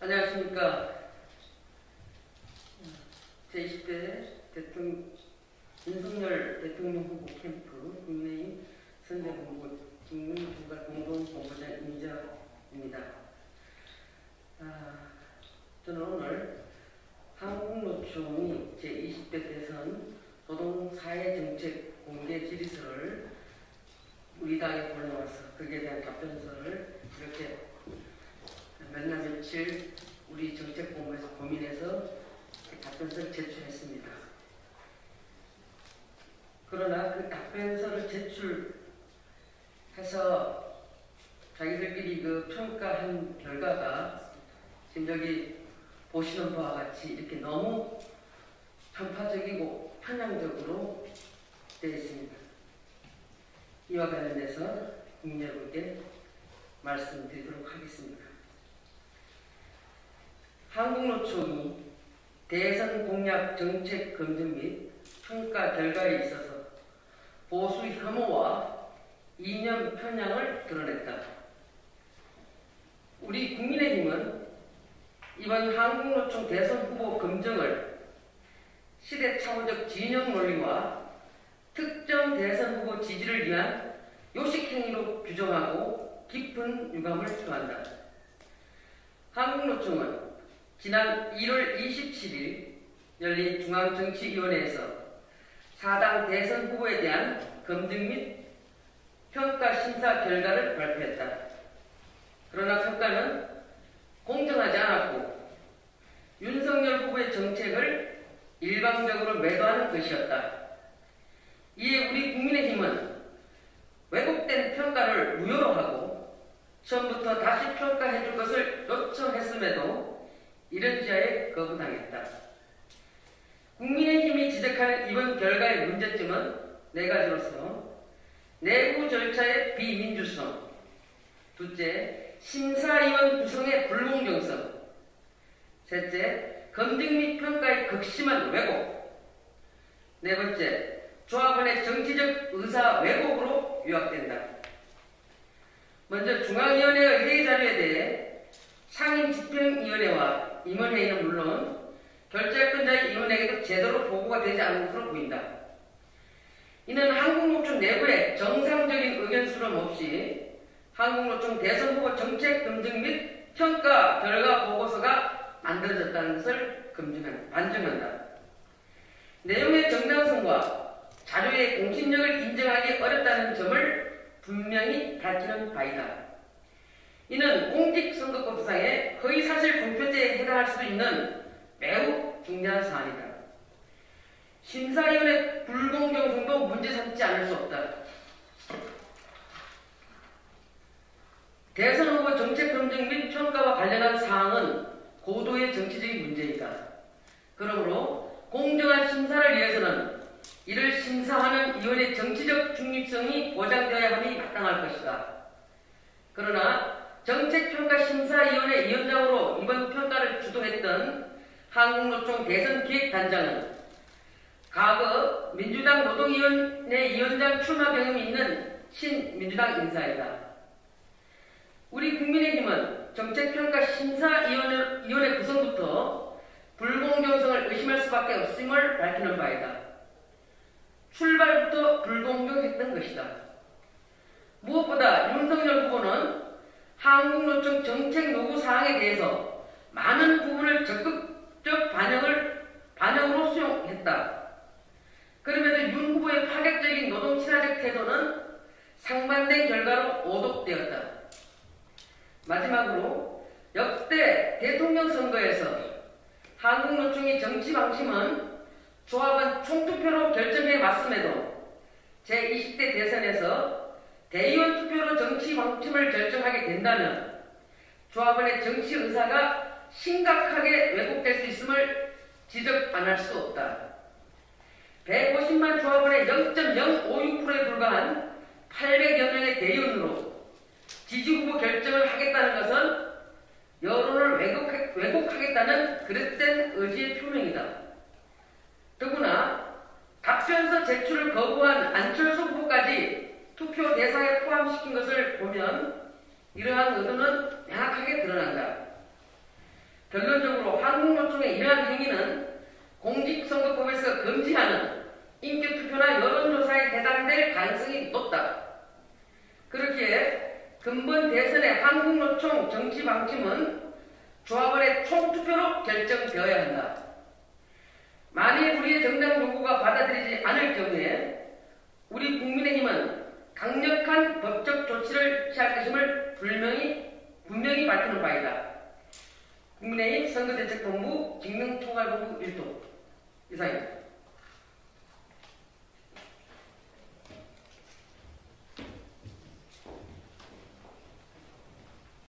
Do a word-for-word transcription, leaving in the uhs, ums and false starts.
안녕하십니까. 제이십 대 대통령, 윤석열 대통령 후보 캠프 국민의힘 선대본부 중앙중간 공동본부장 임자입니다. 아, 저는 오늘 한국노총이 제이십 대 대선 노동사회정책 공개 질의서를 우리 당에 보내와서 거기에 대한 답변서를 이렇게 몇 날 며칠 우리 정책본부에서 고민해서 답변서를 제출했습니다. 그러나 그 답변서를 제출해서 자기들끼리 그 평가한 결과가 지금 여기 보시는 바와 같이 이렇게 너무 편파적이고 편향적으로 되어 있습니다. 이와 관련해서 국민 여러분께 말씀드리도록 하겠습니다. 한국노총이 대선 공약 정책 검증 및 평가 결과에 있어서 보수 혐오와 이념 편향을 드러냈다. 우리 국민의힘은 이번 한국노총 대선 후보 검증을 시대착오적 진영 논리와 특정 대선 후보 지지를 위한 요식행위로 규정하고 깊은 유감을 표한다. 한국노총은 지난 일월 이십칠일 열린 중앙정치위원회에서 사당 대선 후보에 대한 검증 및 평가 심사 결과를 발표했다. 그러나 평가는 공정하지 않았고 윤석열 후보의 정책을 일방적으로 매도하는 것이었다. 이에 우리 국민의힘은 왜곡된 평가를 무효로 하고 처음부터 다시 평가해줄 것을 요청했음에도 이런 지하에 거부당했다. 국민의힘이 지적하는 이번 결과의 문제점은 네 가지로서 내부 절차의 비민주성, 둘째, 심사위원 구성의 불공정성, 셋째, 검증 및 평가의 극심한 왜곡, 네 번째, 조합원의 정치적 의사 왜곡으로 요약된다. 먼저 중앙위원회의 회의 자료에 대해 상임집행위원회와 임원회의는 물론 결재권자의 임원에게도 제대로 보고가 되지 않은 것으로 보인다. 이는 한국노총 내부에 정상적인 의견 수렴 없이 한국노총 대선 후보 정책 검증 및 평가 결과 보고서가 만들어졌다는 것을 검증한, 반증한다. 내용의 정당성과 자료의 공신력을 인정하기 어렵다는 점을 분명히 밝히는 바이다. 이는 공직선거법상의 허위사실 공표죄에 해당할 수도 있는 매우 중요한 사안이다. 심사위원회 불공정성도 문제 삼지 않을 수 없다. 대선 후보 정책 검증 및 평가와 관련한 사항은 고도의 정치적인 문제이다. 그러므로 공정한 심사를 위해서는 이를 심사하는 위원의 정치적 중립성이 보장되어야 함이 마땅할 것이다. 그러나 정책평가심사위원회 위원장으로 이번 평가를 주도했던 한국노총 대선기획단장은 과거 민주당 노동위원회 위원장 출마 경험이 있는 신민주당 인사이다. 우리 국민의힘은 정책평가심사위원회 구성부터 불공정성을 의심할 수밖에 없음을 밝히는 바이다. 출발부터 불공정했던 것이다. 무엇보다 윤석열 후보는 한국노총 정책 요구 사항에 대해서 많은 부분을 적극적 반영을, 반영으로 수용했다. 그럼에도 윤 후보의 파격적인 노동 친화적 태도는 상반된 결과로 오독되었다. 마지막으로 역대 대통령 선거에서 한국노총의 정치 방침은 조합원 총투표로 결정해 왔음에도 제이십 대 대선에서 대의원 투표로 정치 방침을 결정하게 된다면 조합원의 정치 의사가 심각하게 왜곡될 수 있음을 지적 안 할 수 없다. 백오십만 조합원의 영 점 영오육 퍼센트에 불과한 팔백여 명의 대의원으로 지지 후보 결정을 하겠다는 것은 여론을 왜곡하, 왜곡하겠다는 그릇된 의지의 표명이다. 더구나 답변서 제출을 거부한 안철수 후보까지 투표 대상에 포함시킨 것을 보면 이러한 의도는 명확하게 드러난다. 공직선거법에서 금지하는 인기투표나 여론조사에 해당될 가능성이 높다. 그렇기에 근본 대선의 한국노총 정치방침은 조합원의 총투표로 결정되어야 한다. 만일 우리의 정당 요구가 받아들이지 않을 경우에 우리 국민의힘은 강력한 법적 조치를 취할 것임을 분명히, 분명히 밝히는 바이다. 국민의힘 선거대책본부 직능총괄본부 일 동 이상입니다.